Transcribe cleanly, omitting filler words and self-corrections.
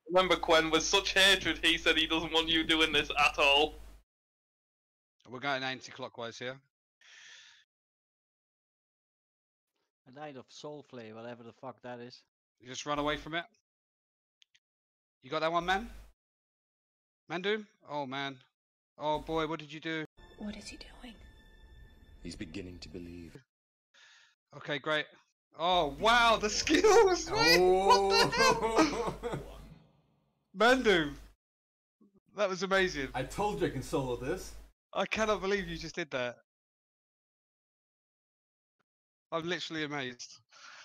Remember, Quen, with such hatred, he said he doesn't want you doing this at all. We're going anti-clockwise here. A Knight of Soulflay, whatever the fuck that is. You just run away from it. You got that one, man? Mandu? Oh, man. Oh, boy, what did you do? What is he doing? He's beginning to believe. Okay, great. Oh, wow, the skills! What the hell? Mandu! That was amazing. I told you I can solo this. I cannot believe you just did that. I'm literally amazed.